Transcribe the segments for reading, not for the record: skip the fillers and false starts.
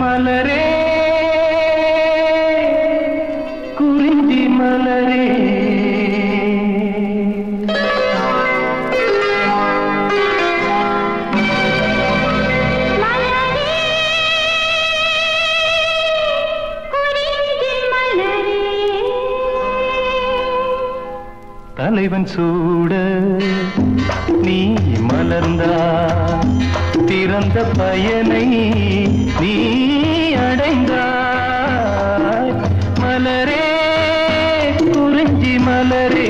மலரே குறிஞ்சி மலரே தலைவன் சூட நீ மலர்ந்தா திறந்த பயனை நீ அடைந்தாய் மலரே குறிஞ்சி மலரே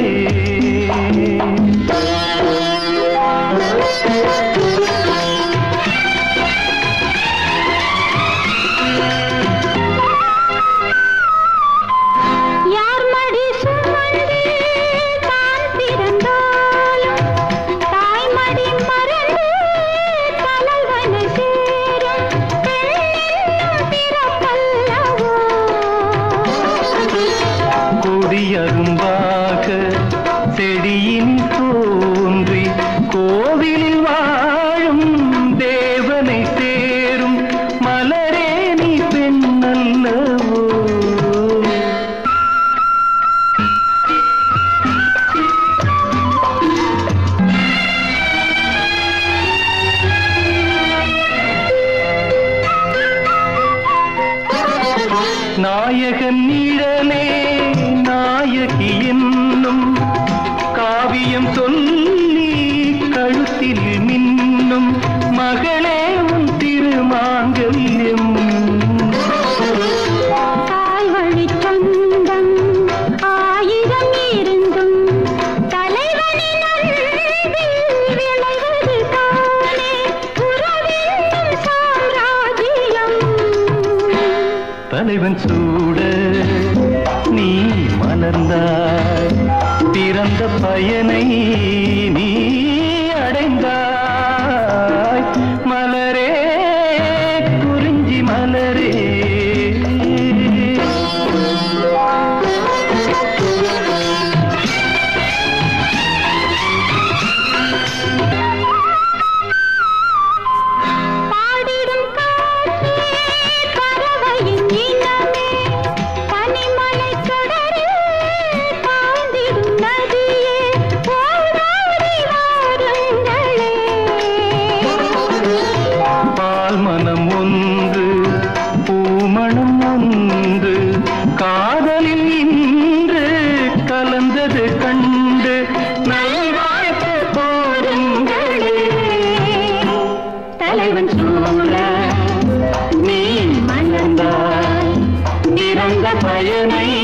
அரும்பாக செடியின் தோன்றி கோவிலில் வாழும் தேவனை சேரும் மலரே நீ பெண்ணல்லவோ நாயகன் நிழலே நாயகி என்னும் காவியம் சொல்லி கழுத்தில் மின்னும் மகளே உன் திருமாங்கல்யம் தாய்வழி சொந்தம் ஆயிரம் இருந்தும் தலைவனின் விளைவது தானே உறவின் சாம்ராஜ்யம் தலைவன் சூட நீ மலர்ந்தாய் பிறந்த பயனை நீ அடைந்தாய் மலரே குறிஞ்சி மலரே மனம் ஒன்று பூமணம் ஒன்று காதலில் இன்று கலந்தது கண்டு நல்வாழ்த்து போருங்களே தலைவன் சூழ நீ மலர்ந்தாய் இறந்த பயனை